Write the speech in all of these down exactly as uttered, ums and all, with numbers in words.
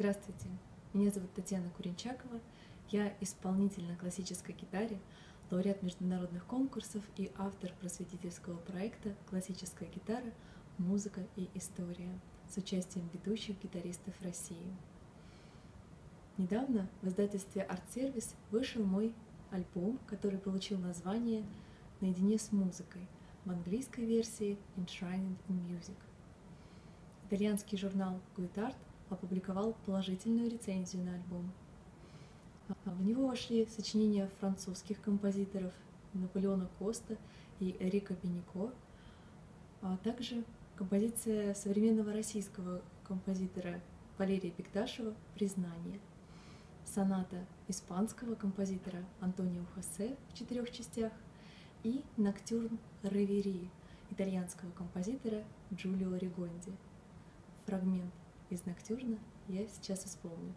Здравствуйте, меня зовут Татьяна Kurenchakova, я исполнитель на классической гитаре, лауреат международных конкурсов и автор просветительского проекта «Классическая гитара, музыка и история» с участием ведущих гитаристов России. Недавно в издательстве Artcervise вышел мой альбом, который получил название «Наедине с музыкой», в английской версии Enshrined in Music. Итальянский журнал Guitart опубликовал положительную рецензию на альбом. В него вошли сочинения французских композиторов Наполеона Коста и Эрика Пениcaud, а также композиция современного российского композитора Валерия Бекдашева «Признание», соната испанского композитора Антонио Хосе в четырех частях и ноктюрн Ревери итальянского композитора Джулио Ригонди. Фрагмент из ноктюрна я сейчас исполню.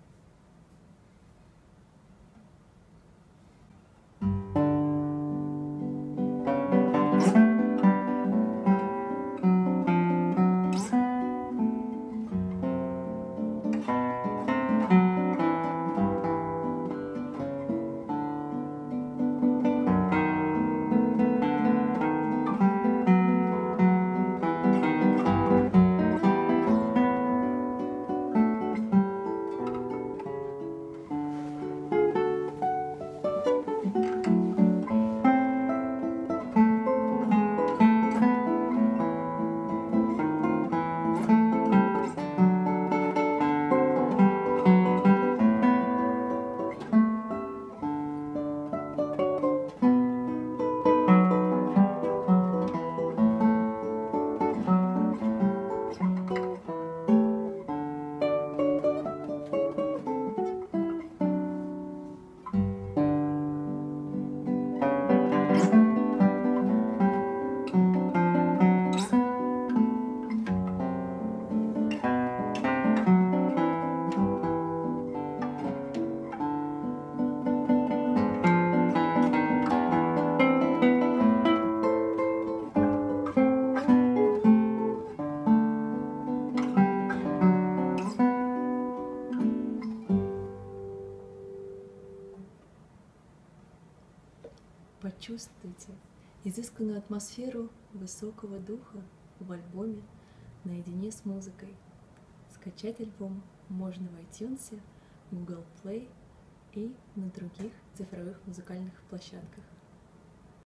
Почувствуйте изысканную атмосферу высокого духа в альбоме «Наедине с музыкой». Скачать альбом можно в iTunes, Google Play и на других цифровых музыкальных площадках.